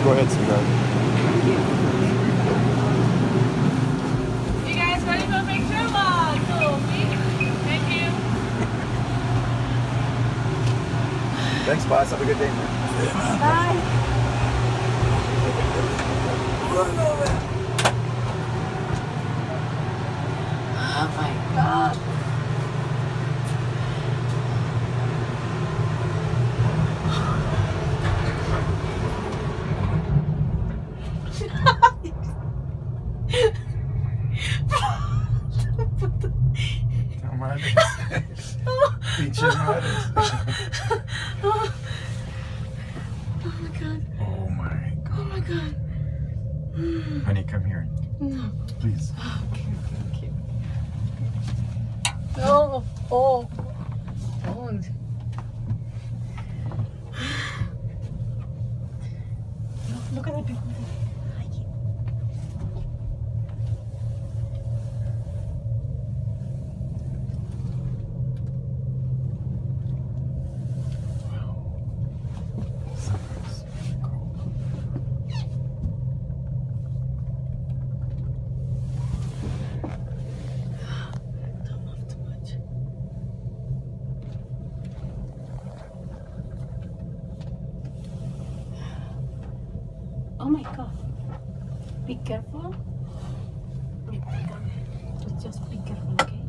Go ahead, sweetheart. You guys ready for a picture? 1, 2, 3. Thank you. Thanks, boss. Have a good day, man. Bye. Oh my God. Pinches madres. Oh my God. Oh my God. Oh my God. Honey, come here. No. Please. Okay. Oh. Don't. Look at the people. Oh my God. Be careful. Just be careful, okay?